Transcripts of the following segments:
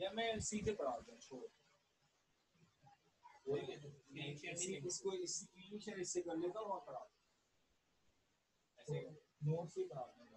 या मैं सीधे पढ़ा दूं छोड़ इसको इससे कर लेता हूँ और पढ़ा ऐसे नोट्स ही पढ़ा दूंगा।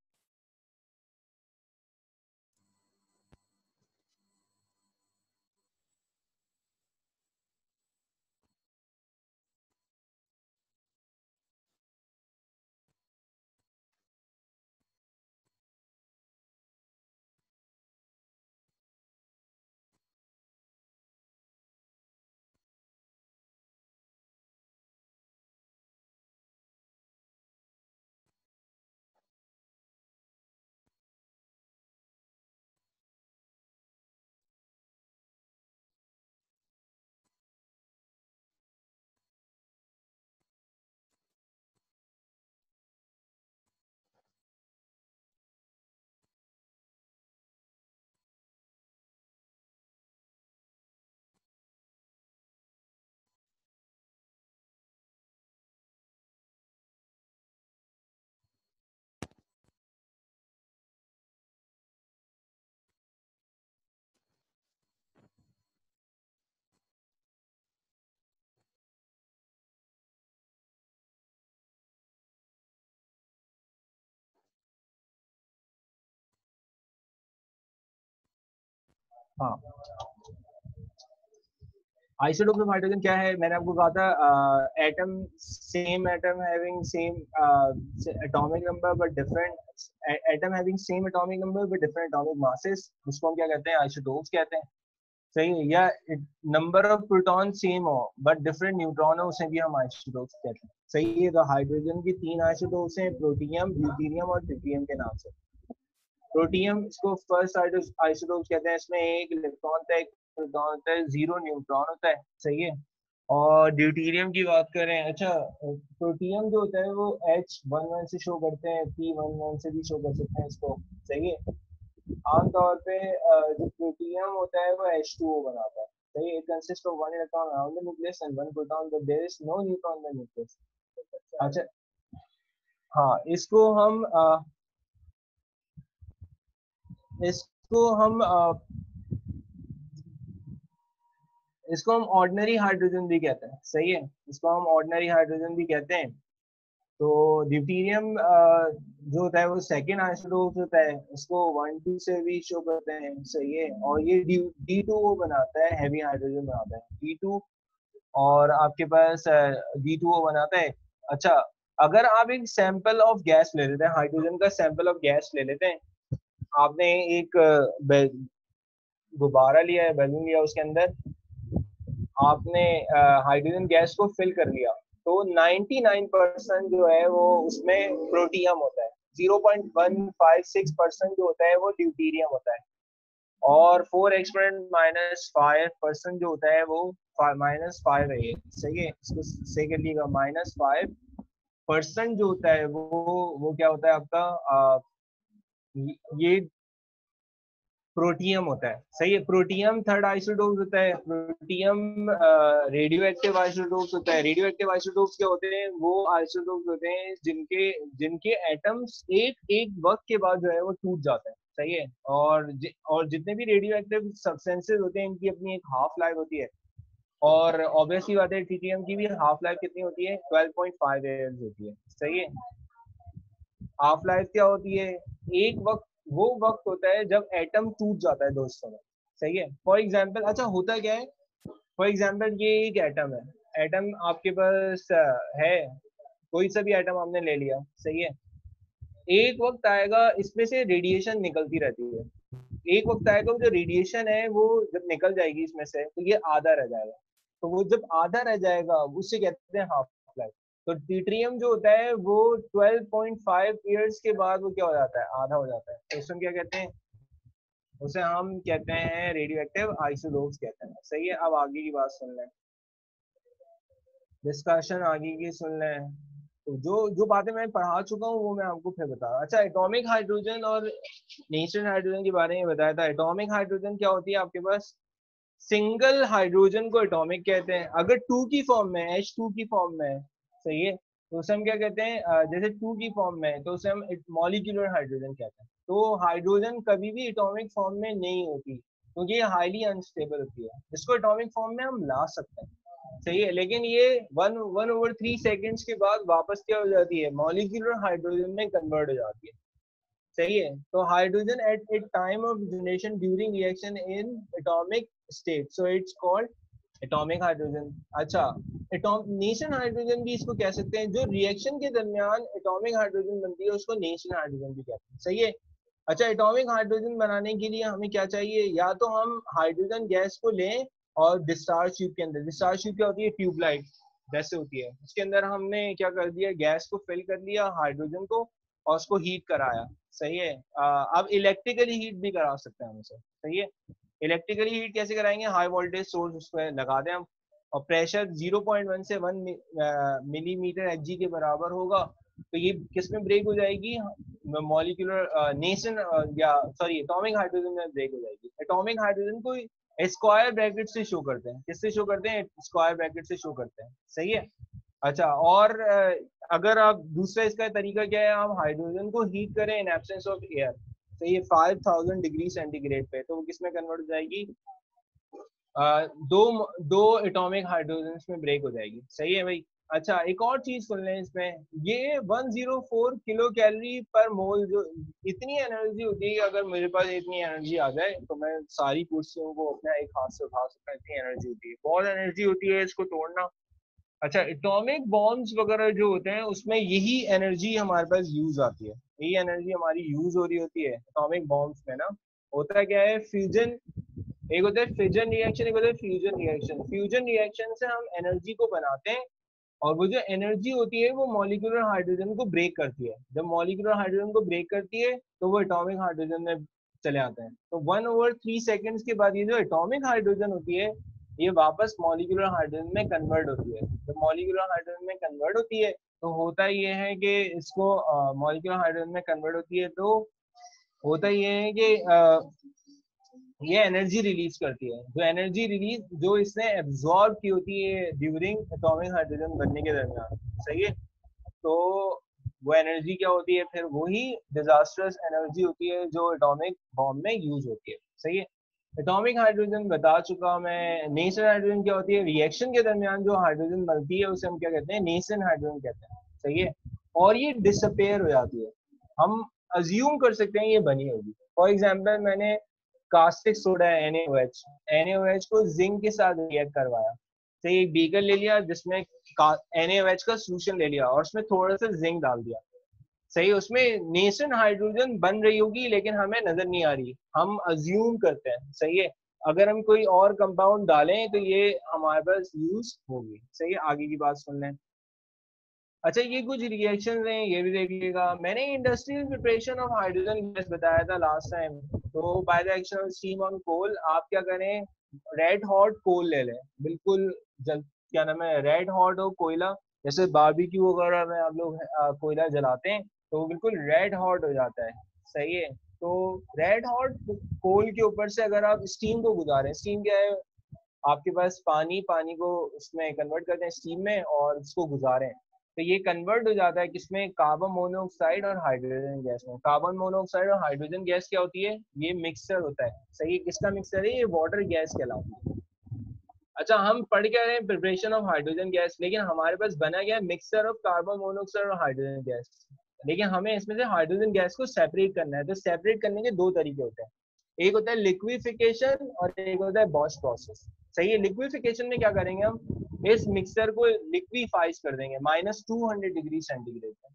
हाँ, आइसोटोप ऑफ हाइड्रोजन क्या है? मैंने आपको कहा था atom, same atom having same atomic number but different atom having same atomic number but different atomic masses, उसको हम क्या कहते हैं? आइसोटोप्स कहते हैं। सही है। या नंबर ऑफ प्रोटॉन सेम हो बट डिफरेंट न्यूट्रॉन हो, उसे भी हम आइसोटोप्स कहते हैं। सही है। तो हाइड्रोजन की 3 आइसोटोप्स हैं, प्रोटियम, ड्यूटेरियम और ट्रिटियम के नाम से। प्रोटियम इसको फर्स्ट आइसोटोप कहते हैं। इसमें एक इलेक्ट्रॉन होता है, एक प्रोटॉन होता है, 0 न्यूट्रॉन होता है। सही है। और ड्यूटेरियम की बात करें, अच्छा, प्रोटियम जो होता है वो H11 से शो करते हैं, P11 से भी शो कर सकते हैं इसको। सही है। आमतौर पे जो प्रोटियम होता है वो H2O बनाता है। सही है। It consist of 1 electron around the nucleus and 1 proton, but there is no neutron in the nucleus. अच्छा, हाँ, इसको हम इसको हम ऑर्डिनरी हाइड्रोजन भी कहते हैं। सही है। इसको हम ऑर्डिनरी हाइड्रोजन भी कहते हैं। तो ड्यूटेरियम जो होता है वो सेकेंड आइसोटोप होता है, इसको 1 2 से भी शो करते हैं। सही है। और ये D2 वो बनाता है, हैवी हाइड्रोजन बनाता है D2। और आपके पास D2O बनाता है। अच्छा, अगर आप एक सैंपल ऑफ गैस ले लेते हैं, हाइड्रोजन का सैंपल ऑफ गैस ले लेते हैं, आपने एक गुब्बारा लिया है, बैलून लिया, उसके अंदर आपने हाइड्रोजन गैस को फिल कर लिया, तो 99% जो है वो उसमें प्रोटियम होता है। 0.156% जो होता है वो ड्यूटीरियम होता है। और 4 एक्सपोनेंट -5% जो होता है वो -5 है। ये सही है। इसको सही कर लीजिएगा। -5% जो होता है वो क्या होता है आपका? ये प्रोटियम होता है। सही है। प्रोटियम थर्ड आइसोटोप होता है। प्रोटियम रेडियो एक्टिव आइसोटोप होता है। रेडियो एक्टिव आइसोटोप्स क्या होते हैं? वो आइसोटोप होते हैं जिनके जिनके एटम्स एक एक वक्त के बाद जो है वो टूट जाते हैं। सही है। और जितने भी रेडियो एक्टिव सब्सटेंसेज होते हैं इनकी अपनी एक हाफ लाइफ होती है। और ऑब्वियसली बात है, ट्रिटियम की भी हाफ लाइफ कितनी होती है? 12.5 ईयर्स होती है। सही है। हाफ लाइफ क्या होती है? एक वक्त, वो वक्त होता है जब एटम टूट जाता है दोस्तों में। सही है। फॉर एग्जाम्पल, अच्छा होता क्या है? फॉर एग्जाम्पल ये एक एटम है। एटम आपके पास है, कोई सा भी एटम आपने ले लिया। सही है। एक वक्त आएगा इसमें से रेडिएशन निकलती रहती है। एक वक्त आएगा वो जो रेडिएशन है वो जब निकल जाएगी इसमें से, तो ये आधा रह जाएगा। तो वो जब आधा रह जाएगा उससे कहते हैं हाफ लाइफ। तो ट्रिटियम जो होता है वो 12.5 ईयर्स के बाद वो क्या हो जाता है? आधा हो जाता है। तो इसमें क्या कहते हैं? उसे हम कहते हैं रेडियो एक्टिव आइसोटोप्स कहते हैं। सही है। अब आगे की बात सुन लें, डिस्कशन आगे की सुन लें। तो जो जो बातें मैं पढ़ा चुका हूँ वो मैं आपको फिर बता रहा। अच्छा, एटॉमिक हाइड्रोजन और नेचुरल हाइड्रोजन के बारे में बताया था। एटॉमिक हाइड्रोजन क्या होती है आपके पास? सिंगल हाइड्रोजन को एटॉमिक कहते हैं। अगर टू की फॉर्म में, H2 की फॉर्म में, सही है, तो उसे हम क्या कहते हैं? जैसे टू की फॉर्म में तो उसे हम मॉलिक्यूलर हाइड्रोजन कहते हैं। तो हाइड्रोजन कभी भी एटॉमिक फॉर्म में नहीं होती। क्योंकि ये हाईली अनस्टेबल होती है। इसको एटॉमिक फॉर्म में हम ला सकते हैं, सही है, लेकिन ये 1/3 सेकेंड्स के बाद वापस क्या हो जाती है, मॉलिक्यूलर हाइड्रोजन में कन्वर्ट हो जाती है, सही है। तो hydrogen at it time of generation during reaction in atomic state, so it's called atomic hydrogen. अच्छा, नेशन हाइड्रोजन भी इसको कह सकते हैं, जो रिएक्शन के दरमियान एटॉमिक हाइड्रोजन बनती है उसको नेशन हाइड्रोजन भी कहते हैं, सही है। अच्छा, एटॉमिक हाइड्रोजन बनाने के लिए हमें क्या चाहिए, या तो हम हाइड्रोजन गैस को लें और डिस्चार्ज ट्यूब के अंदर, डिस्चार्ज ट्यूब क्या होती है, ट्यूबलाइट जैसे होती है, उसके अंदर हमने क्या कर दिया, गैस को फिल कर लिया हाइड्रोजन को और उसको हीट कराया, सही है। अब इलेक्ट्रिकली हीट भी करा सकते हैं हम उसे, सही है। इलेक्ट्रिकली हीट कैसे कराएंगे, हाई वोल्टेज सोर्स उस पर लगा दें हम, और प्रेशर 0.1 से 1 मिलीमीटर Hg के बराबर होगा, तो ये किस में ब्रेक हो जाएगी, मॉलिक्यूलर नेशन या सॉरी एटॉमिक हाइड्रोजन में ब्रेक हो जाएगी। एटॉमिक हाइड्रोजन को स्क्वायर ब्रैकेट से शो करते हैं, किससे शो करते हैं, स्क्वायर ब्रैकेट से शो करते हैं, सही है। अच्छा, और अगर आप दूसरा इसका तरीका क्या है, आप हाइड्रोजन को हीट करें इन एब्सेंस ऑफ एयर, सही है, 5000 डिग्री सेंटीग्रेड पे, तो वो किसमें कन्वर्ट हो जाएगी, दो दो एटॉमिक हाइड्रोजन में ब्रेक हो जाएगी, सही है भाई। अच्छा, एक और चीज सुन लें इसमें, ये 104 किलो कैलोरी पर मोल, जो इतनी एनर्जी होती है कि अगर मेरे पास इतनी एनर्जी आ जाए तो मैं सारी कुर्सियों को अपने एक हाथ से उठा सकता हूँ, इतनी एनर्जी होती है, बहुत एनर्जी होती है इसको तोड़ना। अच्छा, एटॉमिक बॉम्ब्स वगैरह जो होते हैं उसमें यही एनर्जी हमारे पास यूज आती है, यही एनर्जी हमारी यूज हो रही होती है एटॉमिक बॉम्ब्स में ना। होता क्या है, फ्यूजन, एक होता है फिजन रिएक्शन, एक होता है फ्यूजन रिएक्शन। फ्यूजन रिएक्शन से हम एनर्जी को बनाते हैं, और वो जो एनर्जी होती है वो मॉलिक्यूलर हाइड्रोजन को ब्रेक करती है, जब मॉलिक्यूलर हाइड्रोजन को ब्रेक करती है तो वो एटॉमिक हाइड्रोजन में चले आते हैं। तो 1/3 सेकेंड्स के बाद ये जो एटॉमिक हाइड्रोजन होती है ये वापस मॉलिक्यूलर हाइड्रोजन में कन्वर्ट होती है। जब मॉलिक्यूलर हाइड्रोजन में कन्वर्ट होती है तो होता ये है कि इसको मॉलिक्यूलर हाइड्रोजन में कन्वर्ट होती है तो होता ये है कि ये एनर्जी रिलीज करती है, जो एनर्जी रिलीज जो इसने एब्जॉर्ब की होती है ड्यूरिंग एटॉमिक हाइड्रोजन बनने के दरमियान, सही है। तो वो एनर्जी क्या होती है, फिर वही डिजास्टर्स एनर्जी होती है जो एटॉमिक बॉम्ब में यूज होती है, सही है। एटॉमिक हाइड्रोजन बता चुका मैं। नेशन हाइड्रोजन क्या होती है, रिएक्शन के दरमियान जो हाइड्रोजन बनती है उसे हम क्या कहते हैं, नेशन हाइड्रोजन कहते हैं, सही है। और ये डिसअपेयर हो जाती है, हम अज्यूम कर सकते हैं ये बनी होगी। फॉर एग्जाम्पल, मैंने कास्टिक सोडा है NaOH, NaOH को जिंक के साथ रिएक्ट करवाया, सही, एक बीकर ले लिया जिसमें NaOH का सोल्यूशन ले लिया और उसमें थोड़ा सा जिंक डाल दिया, सही, उसमें नेशन हाइड्रोजन बन रही होगी लेकिन हमें नजर नहीं आ रही, हम अज्यूम करते हैं, सही है। अगर हम कोई और कंपाउंड डालें तो ये हमारे पास यूज होगी, सही है। आगे की बात सुन लें। अच्छा, ये कुछ रिएक्शन हैं, ये भी देखिएगा। मैंने industrial preparation of hydrogen gas बताया था लास्ट टाइम। तो by the action of steam on coal, आप क्या करें, रेड हॉट कोल ले लें, बिल्कुल जल, क्या नाम है, रेड हॉट हो कोयला, जैसे बारबेक्यू वगैरह में आप लोग कोयला जलाते हैं तो वो बिल्कुल रेड हॉट हो जाता है, सही है। तो रेड हॉट कोल के ऊपर से अगर आप स्टीम को गुजारें, स्टीम क्या है, आपके पास पानी को उसमें कन्वर्ट करते हैं स्टीम में और उसको गुजारें, तो ये कन्वर्ट हो जाता है किसमें, कार्बन मोनोऑक्साइड और हाइड्रोजन गैस में। कार्बन मोनोऑक्साइड और हाइड्रोजन गैस क्या होती है, ये मिक्सचर होता है, सही, किसका मिक्सचर है, ये वाटर गैस कहलाती है। अच्छा, हम पढ़ क्या रहे हैं, प्रिपरेशन ऑफ हाइड्रोजन गैस, लेकिन हमारे पास बना गया मिक्सचर ऑफ कार्बन मोनोऑक्साइड और हाइड्रोजन गैस, लेकिन हमें इसमें से हाइड्रोजन गैस को सेपरेट करना है। तो सेपरेट करने के दो तरीके होते हैं, एक होता है लिक्विफिकेशन और एक होता है बॉश प्रोसेस, सही है। लिक्विफिकेशन में क्या करेंगे, हम इस मिक्सचर को लिक्विफाइज कर देंगे -200 डिग्री सेंटीग्रेड पर,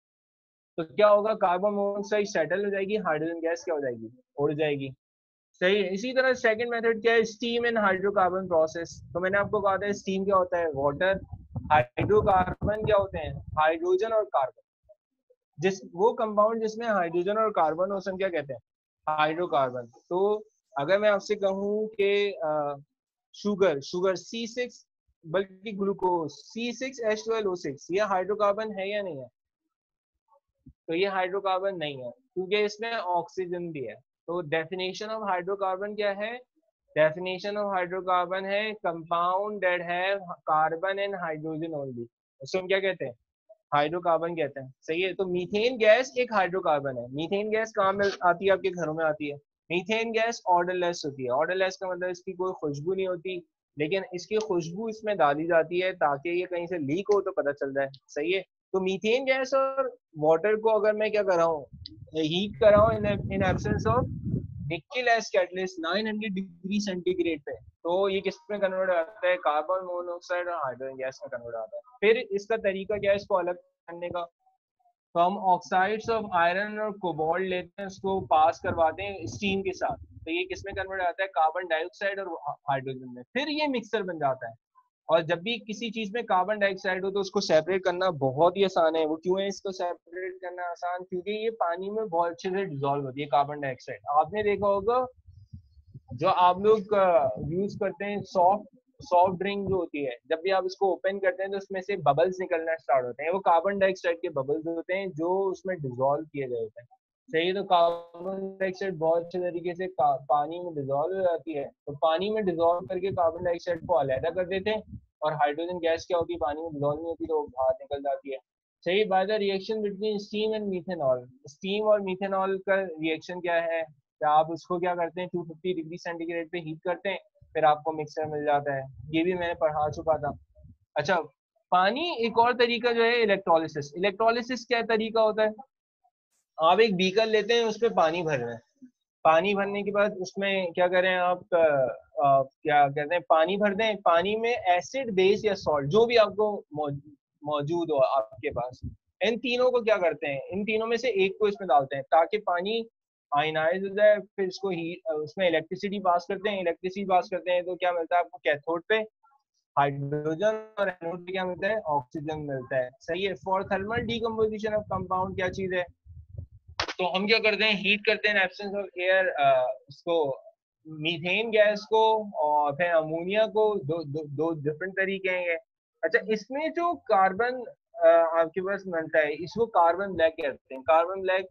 तो क्या होगा, कार्बन मोनोऑक्साइड सेटल हो जाएगी, हाइड्रोजन गैस क्या हो जाएगी, उड़ जाएगी, सही है। इसी तरह सेकंड मेथड क्या है, स्टीम एंड हाइड्रोकार्बन प्रोसेस। तो मैंने आपको कहा था स्टीम क्या होता है, वाटर, हाइड्रोकार्बन क्या होते हैं, हाइड्रोजन और कार्बन, जिस वो कंपाउंड जिसमें हाइड्रोजन और कार्बन हो, हम क्या कहते हैं, हाइड्रोकार्बन। तो अगर मैं आपसे कहूँ कि शुगर शुगर C6, बल्कि ग्लूकोज C6H12O6, ये हाइड्रोकार्बन है या नहीं है, तो ये हाइड्रोकार्बन नहीं है क्योंकि इसमें ऑक्सीजन भी है। तो डेफिनेशन ऑफ हाइड्रोकार्बन क्या है, डेफिनेशन ऑफ हाइड्रोकार्बन है compound that have carbon and hydrogen only, उसको हम क्या कहते हैं, हाइड्रोकार्बन कहते हैं, सही है। तो मीथेन गैस एक हाइड्रोकार्बन है। मीथेन गैस कहाँ में आती है, आपके घरों में आती है, मीथेन गैस ऑर्डरलेस होती है। ऑर्डरलेस का मतलब इसकी कोई खुशबू नहीं होती, लेकिन इसकी खुशबू इसमें डाली जाती है ताकि ये कहीं से लीक हो तो पता चल जाए। सही है। तो मीथेन गैस और वाटर को अगर मैं क्या कर रहा हूँ, हीट कर रहा हूँ in absence of nickel as catalyst 900 degree centigrade पे, तो ये किस में कन्वर्ट आता है, कार्बन मोनोऑक्साइड और हाइड्रोजन गैस में कन्वर्ट आता है। फिर इसका तरीका क्या है इसको अलग करने का, तो हम ऑक्साइड्स ऑफ आयरन और कोबाल्ट लेते हैं, उसको पास करवाते हैं स्टीम के साथ, तो ये किस में कन्वर्ट आता है, कार्बन डाइऑक्साइड और हाइड्रोजन में। फिर ये मिक्सर बन जाता है। और जब भी किसी चीज में कार्बन डाइऑक्साइड हो तो उसको सेपरेट करना बहुत ही आसान है। वो क्यों है इसको सेपरेट करना आसान, क्योंकि ये पानी में बहुत अच्छे से डिजोल्व होती है कार्बन डाइऑक्साइड। आपने देखा होगा जो आप लोग यूज करते हैं सॉफ्ट सॉफ्ट ड्रिंक जो होती है, जब भी आप इसको ओपन करते हैं तो उसमें से बबल्स निकलना स्टार्ट होते हैं, वो कार्बन डाइऑक्साइड के बबल्स होते हैं जो उसमें डिजोल्व किए गए होते हैं। सही है। तो कार्बन डाइऑक्साइड बहुत अच्छे तरीके से पानी में डिजोल्व हो जाती है, तो पानी में डिजोल्व करके कार्बन डाइऑक्साइड को अलहदा कर देते हैं। और हाइड्रोजन गैस क्या होती है, पानी में डिजोल्व नहीं होती तो बाहर निकल जाती है। सही। By the reaction between steam and methanol, steam और मीथेनॉल का रिएक्शन क्या है, क्या आप उसको क्या करते हैं 250 डिग्री सेंटीग्रेड पे हीट करते हैं, फिर आपको मिक्सर मिल जाता है। ये भी मैंने पढ़ा चुका था। अच्छा, पानी एक और तरीका जो है इलेक्ट्रोलिसिस। इलेक्ट्रोलिसिस क्या तरीका होता है, आप एक बीकर लेते हैं उसमें पानी भर रहे हैं, पानी भरने के बाद उसमें क्या करें आप क्या कहते हैं, पानी भर दें, पानी में एसिड बेस या सॉल्ट जो भी आपको मौजूद हो आपके पास, इन तीनों को क्या करते हैं, इन तीनों में से एक को इसमें डालते हैं ताकि पानी आयनाइज हो जाए। फिर इसको हीट, उसमें इलेक्ट्रिसिटी पास करते हैं, इलेक्ट्रिसिटी पास करते हैं तो क्या मिलता है आपको, कैथोड पे हाइड्रोजन और एनोड पे क्या मिलता है, ऑक्सीजन मिलता है। सही है। For thermal decomposition of compound क्या चीज है, तो हम क्या करते हैं, हीट करते हैं एब्सेंस ऑफ एयर, इसको मीथेन गैस को और फिर अमोनिया को, दो डिफरेंट तरीके हैं। अच्छा, इसमें जो कार्बन आपके पास मिलता है इसको कार्बन ब्लैक कहते हैं। कार्बन ब्लैक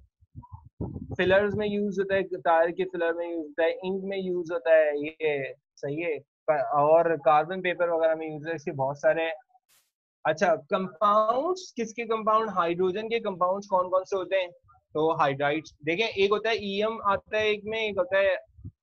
फिलर्स में यूज होता है, टायर के फिलर में यूज होता है, इंक में यूज होता है ये। सही है। और कार्बन पेपर वगैरह में यूज होता है, इसके बहुत सारे। अच्छा, कंपाउंड्स, किसके कंपाउंड, हाइड्रोजन के कंपाउंड्स कौन कौन से होते हैं, तो हाइड्राइड्स देखें, एक होता है ईएम आता है, एक में एक होता है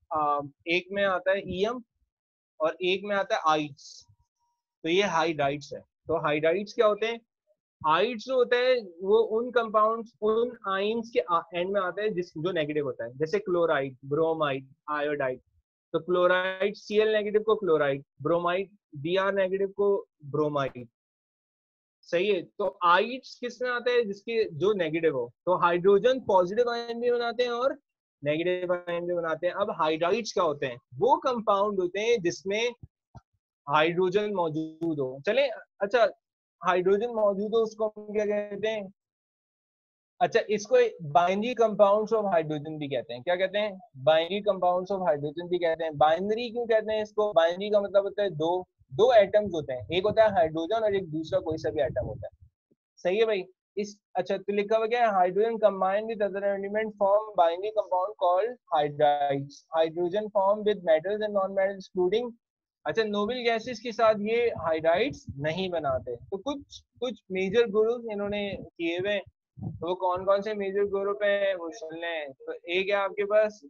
एक में आता है ईएम और एक में आता है आइड्स, तो ये हाइड्राइड्स है। तो हाइड्राइड्स क्या होते हैं, आइड्स जो होता है वो उन कंपाउंड्स, उन आइंस के एंड में आता है जिस जो नेगेटिव होता है, जैसे क्लोराइड, ब्रोमाइड, आयोडाइड। तो क्लोराइड Cl नेगेटिव को क्लोराइड, ब्रोमाइड Br नेगेटिव को ब्रोमाइड। सही है। तो आइड्स किस में आता है, जिसके जो नेगेटिव हो, तो हाइड्रोजन पॉजिटिव आयन भी बनाते हैं और नेगेटिव आयन भी बनाते हैं। अब हाइड्राइड्स क्या होते हैं, वो कंपाउंड होते हैं जिसमें हाइड्रोजन मौजूद हो। चले, अच्छा, हाइड्रोजन मौजूद हो उसको हम क्या कहते हैं, अच्छा, इसको बाइनरी कंपाउंड्स ऑफ हाइड्रोजन भी कहते हैं। क्या कहते हैं, बाइनरी कंपाउंड्स ऑफ हाइड्रोजन भी कहते हैं। बाइनरी क्यों कहते हैं इसको, बाइनरी का मतलब होता है दो दो एटम्स होते हैं, एक होता है हाइड्रोजन और एक दूसरा कोई सा भी एटम होता है। सही है भाई। इस, अच्छा, तो लिखा हुआ क्या है, hydrogen combined with other element form binary compound called hydrides. Hydrogen form with metals and non metals including, अच्छा, नोबल गैसेस के साथ ये हाइड्राइड्स नहीं बनाते। तो कुछ कुछ मेजर ग्रुप इन्होंने किए हुए, तो वो कौन कौन से मेजर ग्रुप है वो सुन लें। तो एक है आपके पास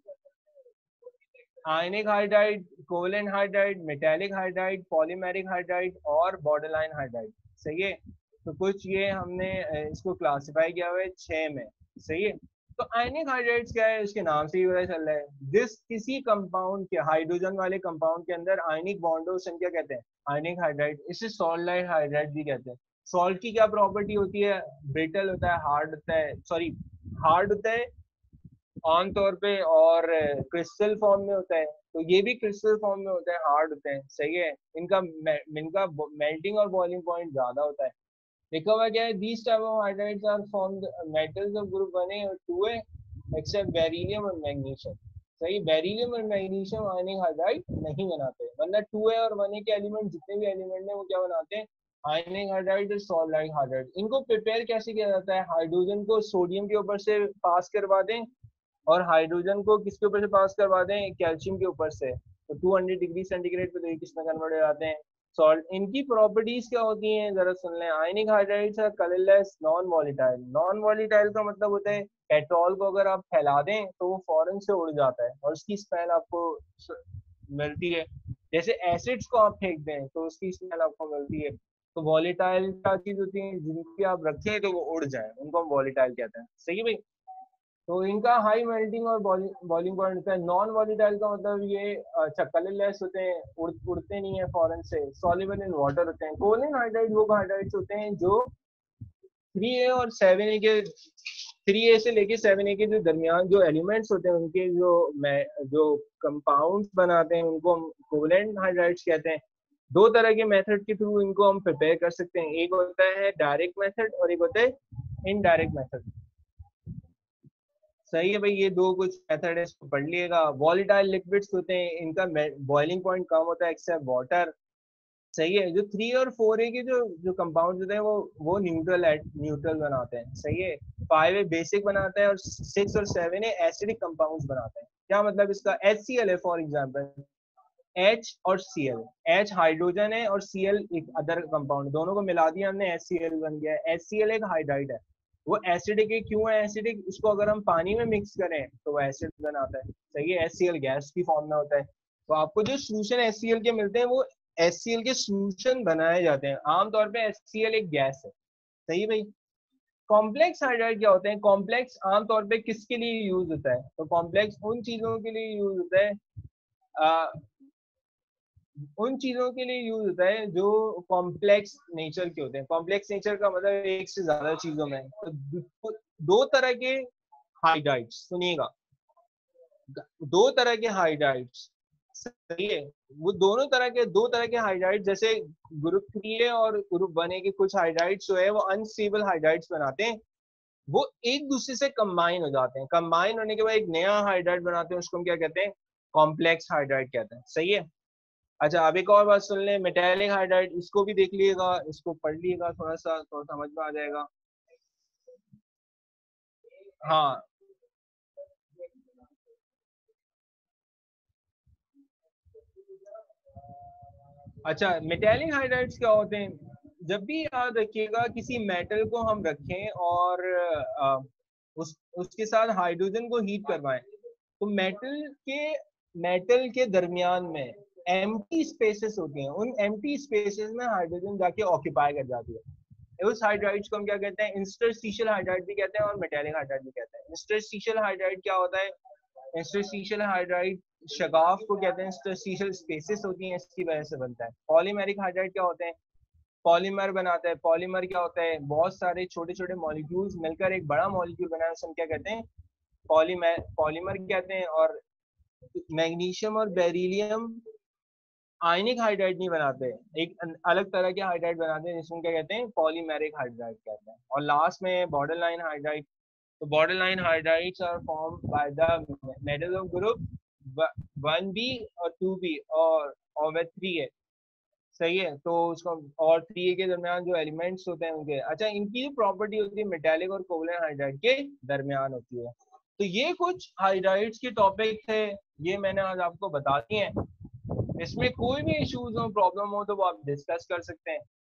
ionic hydride, covalent hydride, metallic hydride, polymeric hydride और बॉर्डरलाइन हाइड्राइड। सही है। तो कुछ ये हमने इसको क्लासिफाई किया हुआ है 6 में। सही है। तो आयनिक हाइड्राइड्स क्या है, इसके नाम से ही पता चल रहा है, जिस किसी कंपाउंड के, हाइड्रोजन वाले कंपाउंड के अंदर आयनिक बॉन्डों से क्या कहते हैं, आयनिक हाइड्राइड। इसे सॉल्ट हाइड्राइड भी कहते हैं। सॉल्ट की क्या प्रॉपर्टी होती है, ब्रिटल होता है, हार्ड होता है, सॉरी, हार्ड होता है आमतौर पे, और क्रिस्टल फॉर्म में होता है। तो ये भी क्रिस्टल फॉर्म में होता है, हार्ड होते हैं। सही है। इनका मेल्टिंग और बॉइलिंग पॉइंट ज्यादा होता है। लिखा हुआ क्या है, these type of hydrides are formed metals of group 1A और 2A except बेरिलियम और मैग्नीशियम। सही, बेरिलियम और मैग्नीशियम आयनिक हाइड्राइड नहीं बनाते, वरना 2A और 1A के एलिमेंट, जितने भी एलिमेंट हैं वो क्या बनाते हैं, आयनिक हाइड्राइड और सॉल्ट हाइड्राइड। इनको प्रिपेयर कैसे किया जाता है, हाइड्रोजन को सोडियम के ऊपर से पास करवा दें और हाइड्रोजन को किसके ऊपर से पास करवा दें, कैल्शियम के ऊपर से, तो 200 डिग्री सेंटीग्रेड पे तो ये किस में कन्वर्ट हो जाते हैं, सॉल्ट। इनकी प्रॉपर्टीज क्या होती हैं जरा सुन लें। Ionic hydrides are colourless non volatile. Non volatile का मतलब होता है पेट्रोल को अगर आप फैला दें तो वो फौरन से उड़ जाता है और उसकी स्मेल आपको मिलती है। जैसे एसिड्स को आप फेंक दें तो उसकी स्मेल आपको मिलती है। तो वॉलेटाइल क्या चीज होती है जिनकी आप रखें तो वो उड़ जाए, उनको हम वॉलेटाइल कहते हैं। सही है भाई। तो इनका हाई मेल्टिंग और बॉइलिंग पॉइंट होता है। नॉन वॉलेटाइल का मतलब ये अच्छा कलरलेस होते हैं, उड़ते नहीं है फॉरन से, सॉल्युबल इन वाटर होते हैं। कोलिन हाइड्राइड वो हाइड्राइड्स होते हैं जो 3A और 7A के 3A से लेके 7A के जो दरमियान जो एलिमेंट्स होते हैं उनके जो कंपाउंड्स बनाते हैं उनको हम कोवलेंट हाइड्राइड्स कहते हैं। दो तरह के मेथड के थ्रू इनको हम प्रिपेयर कर सकते हैं, एक होता है डायरेक्ट मेथड और एक होता है इनडायरेक्ट मेथड। सही है भाई, ये दो कुछ मेथड है, इसको पढ़ लिएगा। वॉलेटाइल लिक्विड्स होते हैं, इनका बॉइलिंग पॉइंट कम होता है एक्सेप्ट वाटर। सही है। जो 3 और 4A के जो कंपाउंड होते हैं वो न्यूट्रल बनाते हैं। सही है। 5A बेसिक बनाता है और 6 और 7A एसिडिक कंपाउंड्स बनाते हैं। क्या मतलब इसका? HCl है फॉर एग्जांपल, H और Cl। H हाइड्रोजन है और Cl एक अदर कंपाउंड, दोनों को मिला दिया हमने HCl बन गया है। HCl एक हाइड्राइड है, वो एसिडिक है। क्यों है एसिडिक? उसको अगर हम पानी में मिक्स करें तो वो एसिड बनाता है। सही है। HCl गैस की फॉर्म में होता है। तो आपको जो सोल्यूशन HCl के मिलते हैं वो HCl के सोल्यूशन बनाए जाते हैं। आमतौर पे HCl एक गैस है। सही भाई। कॉम्प्लेक्स हाइड्राइड क्या होते हैं? कॉम्प्लेक्स आमतौर पे किसके लिए यूज होता है? तो कॉम्प्लेक्स उन चीजों के लिए यूज होता है उन चीजों के लिए यूज होता है जो कॉम्प्लेक्स नेचर के होते हैं। कॉम्प्लेक्स नेचर का मतलब एक से ज्यादा चीजों में। तो दो तरह के हाइड्राइड्स, सुनिएगा, दो तरह के हाइड्राइड्स। सही है। वो दो तरह के हाइड्राइड्स, जैसे ग्रुप 3A और ग्रुप 1A के कुछ हाइड्राइड्स जो है वो अनस्टेबल हाइड्राइड्स बनाते हैं। वो एक दूसरे से कंबाइन हो जाते हैं, कंबाइन होने के बाद एक नया हाइड्राइड बनाते हैं, उसको हम क्या कहते हैं? कॉम्प्लेक्स हाइड्राइड कहते हैं। सही है। अच्छा, अब एक और बात सुन ले, मेटेलिक हाइड्राइड, इसको भी देख लीजिएगा, इसको पढ़ लीजिएगा, थोड़ा सा तो समझ में आ जाएगा। हाँ। अच्छा, मेटेलिक हाइड्राइड्स क्या होते हैं? जब भी याद रखिएगा किसी मेटल को हम रखें और उसके साथ हाइड्रोजन को हीट करवाएं तो मेटल के दरमियान में एम्प्टी स्पेसेस होती हैं। उन एम्प्टी स्पेसेस में हाइड्रोजन जाके ऑक्यूपाई कर जाती है। उस हाइड्राइड्स को हम क्या कहते हैं? इंटरस्टिशियल हाइड्राइड भी कहते हैं और मेटेलिक हाइड्राइड भी कहते हैं। इंटरस्टिशियल हाइड्राइड क्या होता है? इंटरस्टिशियल हाइड्राइड शगाफ को कहते हैं, इंटरस्टिशियल स्पेसेस होती हैं, इसकी वजह से बनता है। पॉलीमेरिक हाइड्राइड क्या होते हैं? पॉलीमर बनाता है। पॉलीमर क्या होता है? बहुत सारे छोटे छोटे मॉलिक्यूल्स मिलकर एक बड़ा मॉलिक्यूल बनाए, उसे हम क्या कहते हैं? पॉलीमर कहते हैं। और मैग्नीशियम और बेरिलियम आयनिक हाइड्राइड नहीं बनाते, एक अलग तरह के हाइड्राइड बनाते हैं जिसको क्या कहते हैं? पॉलीमेरिक हाइड्राइड कहते हैं। और लास्ट में बॉर्डर लाइन हाइड्राइड। तो border line hydrides are form by the metal of group 1B और 2B और वे 3A। सही है। तो उसको और 3A के दरमियान जो एलिमेंट्स होते हैं उनके, अच्छा, इनकी जो प्रॉपर्टी होती है मेटेलिक और कोवलेंट हाइड्राइड के दरमियान होती है। तो ये कुछ हाइड्राइड्स के टॉपिक थे, ये मैंने आज आपको बता दिए हैं। इसमें कोई भी इश्यूज हो, प्रॉब्लम हो तो वो आप डिस्कस कर सकते हैं।